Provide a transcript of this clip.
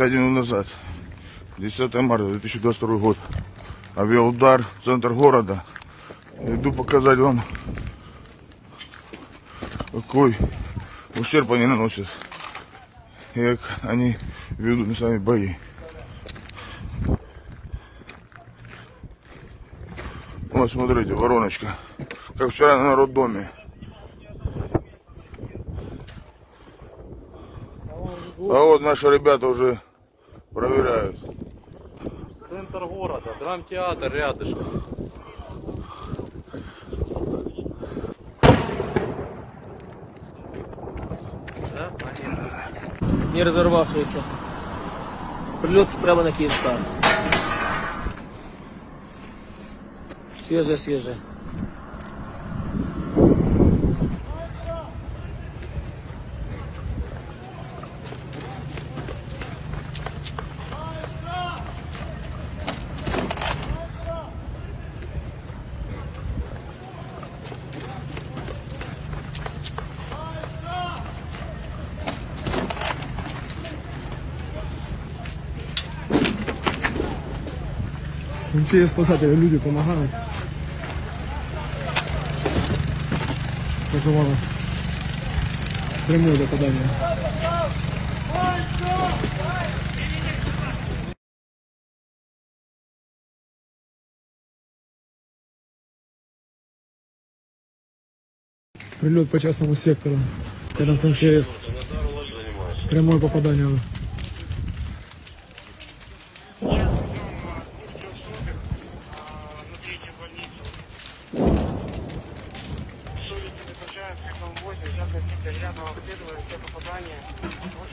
5 минут назад, 10 марта 2022 год, авиаудар, центр города. Иду показать вам, какой ущерб они наносят, и как они ведут на сами бои. Вот смотрите, вороночка, как вчера на роддоме. А вот наши ребята уже проверяют. Центр города, драмтеатр рядышком. Да? Не разорвавшийся. Прилет прямо на Киевстар. Свежее. Вообще спасатели, люди помогают. Пожалуйста. Прямое попадание. Прилет по частному сектору. Рядом с МЧС. Прямое попадание. Сейчас рядом обследовали все попадания.